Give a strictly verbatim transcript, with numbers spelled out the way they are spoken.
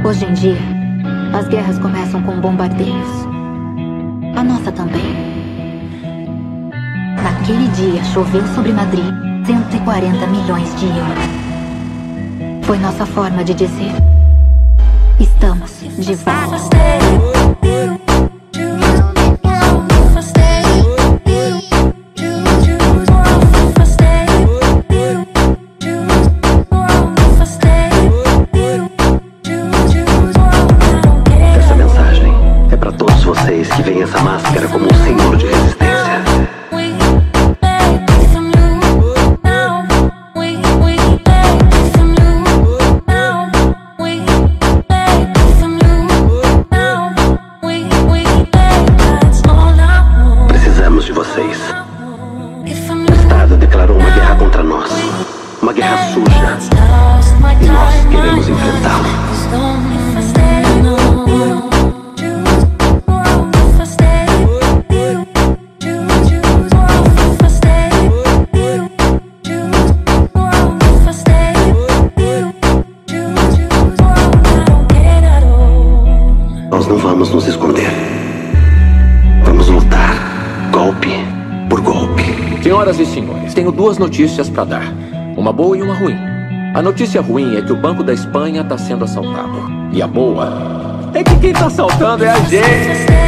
Hoje em dia, as guerras começam com bombardeios. A nossa também. Naquele dia, choveu sobre Madrid cento e quarenta milhões de euros. Foi nossa forma de dizer: estamos de volta. Que vem essa máscara como um símbolo de resistência. Precisamos de vocês. O Estado declarou uma guerra contra nós. Uma guerra suja. E nós queremos enfrentá-la. Nós não vamos nos esconder. Vamos lutar, golpe por golpe. Senhoras e senhores, tenho duas notícias para dar. Uma boa e uma ruim. A notícia ruim é que o Banco da Espanha está sendo assaltado. E a boa é que quem está assaltando é a gente.